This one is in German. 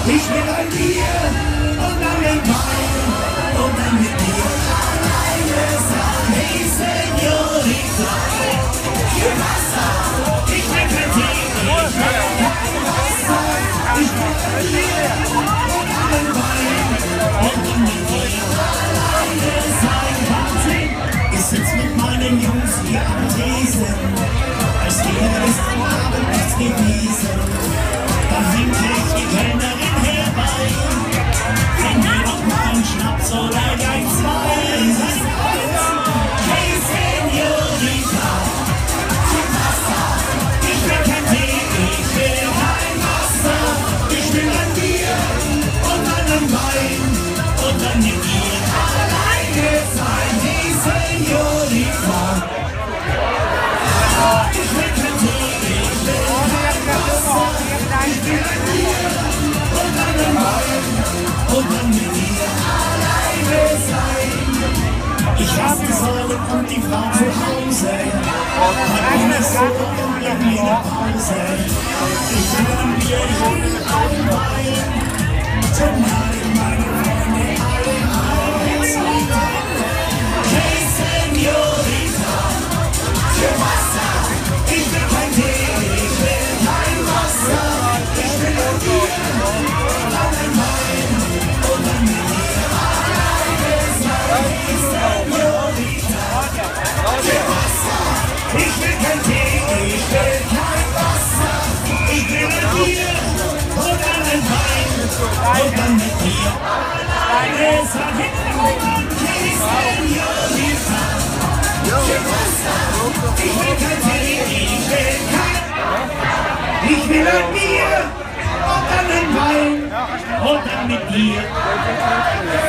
Ich will ein Bier und dann ein Wein und dann mit dir alleine sein. Hey Señorita, für Wasser, ich will kein Tee, ich will kein Wasser. Ich will ein Bier und dann ein Wein und dann mit dir alleine sein. Wahnsinn, ich sitz mit meinen Jungs hier am Tresen, als wäre es am Abend nichts gewesen. Da winke ich die Kellnerin herbei, wenn mir noch mal ein Schnaps oder ein zwei. Hey Señorita, für Wasser, ich will kein Tee, ich will kein Wasser. Ich will ein Bier und dann ein Wein und dann mit dir alleine sein. Hey Señorita, ich will kein Tee, ich will kein Wasser. Ich will ein Bier und dann ein Wein und dann mit dir alleine sein. Ich hasse die Säulen und die Frau zu Hause, hat immer so in jeder Pause. Ich will ein Bier, ich will ein Wein, tonight meine Freunde alle heiß. Hey Señorita, für Wasser, ich will kein Tee, ich will kein Wasser. Ich will ein Bier und dann ein Wein und dann mit dir alleine sein. Hey Señorita, für Wasser, ich will kein Tee, ich will kein Wasser. Ich will ein Bier und dann ein Wein und dann mit dir alleine sein. Hey Señorita, für Wasser, ich will kein Tee, ich will kein. Ich will ein Bier und dann ein Wein und dann mit dir.